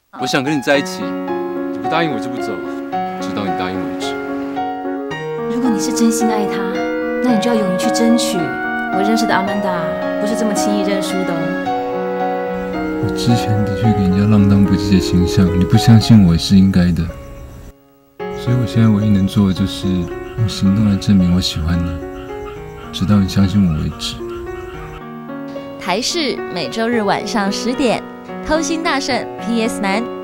我想跟你在一起，你不答应我就不走，直到你答应为止。 如果你是真心爱他，那你就要勇于去争取。我认识的阿曼达不是这么轻易认输的哦。 我之前的确给人家浪荡不羁的形象，你不相信我也是应该的。所以我现在唯一能做的就是用行动来证明我喜欢你，直到你相信我为止。 台视每周日晚上10点，偷心大圣 PS 男。